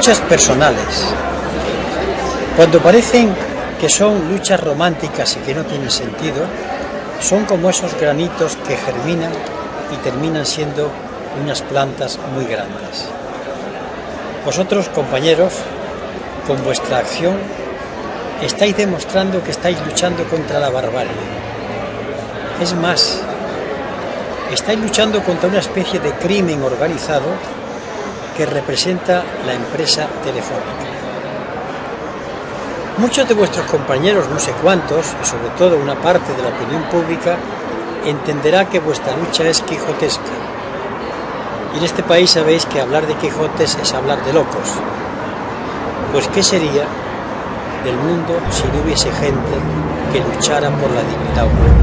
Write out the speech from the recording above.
luchas personales. Cuando parecen que son luchas románticas y que no tienen sentido, son como esos granitos que germinan y terminan siendo unas plantas muy grandes. Vosotros, compañeros, con vuestra acción, estáis demostrando que estáis luchando contra la barbarie. Es más, estáis luchando contra una especie de crimen organizado que representa la empresa Telefónica. Muchos de vuestros compañeros, no sé cuántos, y sobre todo una parte de la opinión pública, entenderá que vuestra lucha es quijotesca. Y en este país sabéis que hablar de Quijotes es hablar de locos. Pues ¿qué sería del mundo si no hubiese gente que luchara por la dignidad humana?